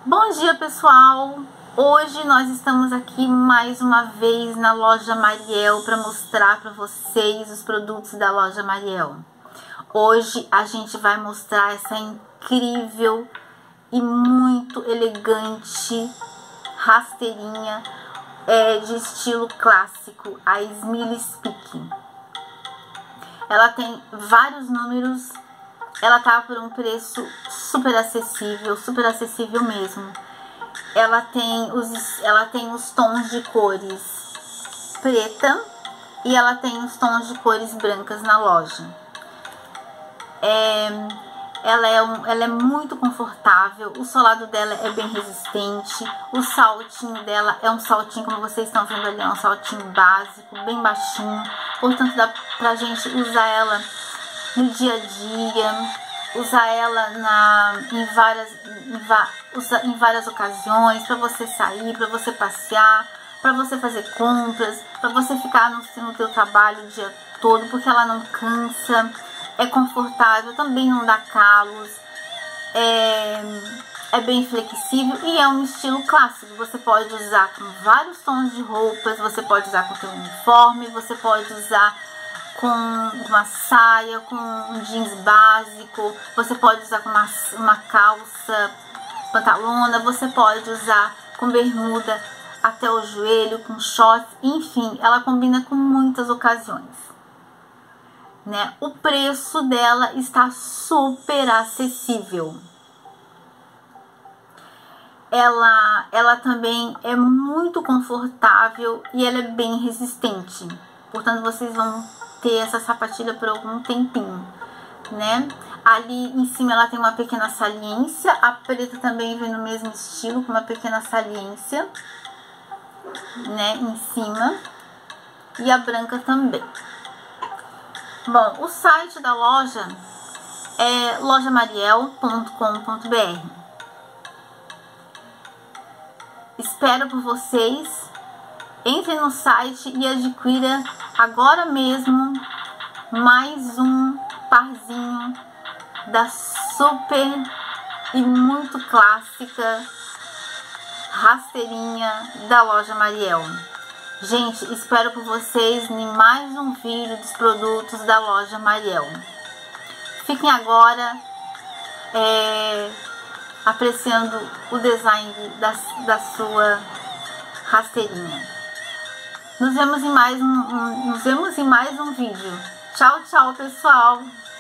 Bom dia, pessoal! Hoje nós estamos aqui mais uma vez na loja Mariel para mostrar para vocês os produtos da loja Mariel. Hoje a gente vai mostrar essa incrível e muito elegante rasteirinha de estilo clássico, a Smile Speak. Ela tem vários números. Ela tá por um preço super acessível mesmo. Ela tem os tons de cores preta e ela tem os tons de cores brancas na loja. Ela é muito confortável, o solado dela é bem resistente, o saltinho dela é um saltinho, como vocês estão vendo ali, é um saltinho básico, bem baixinho, portanto dá pra gente usar ela no dia a dia, usar ela em várias ocasiões, para você sair, para você passear, para você fazer compras, para você ficar no teu trabalho o dia todo, porque ela não cansa, é confortável, também não dá calos, é bem flexível e é um estilo clássico. Você pode usar com vários tons de roupas, você pode usar com seu uniforme, você pode usar com uma saia, com um jeans básico, você pode usar com uma calça pantalona, você pode usar com bermuda até o joelho, com shorts, enfim, ela combina com muitas ocasiões, né? O preço dela está super acessível. Ela também é muito confortável e ela é bem resistente, portanto vocês vão ter essa sapatilha por algum tempinho, né? Ali em cima ela tem uma pequena saliência, a preta também vem no mesmo estilo, com uma pequena saliência, né, em cima, e a branca também. Bom, o site da loja é lojamariel.com.br. Espero por vocês. Entre no site e adquira agora mesmo mais um parzinho da super e muito clássica rasteirinha da loja Mariel. Gente, espero por vocês em mais um vídeo dos produtos da loja Mariel. Fiquem agora apreciando o design da sua rasteirinha. Nos vemos em mais um vídeo. Tchau, tchau, pessoal!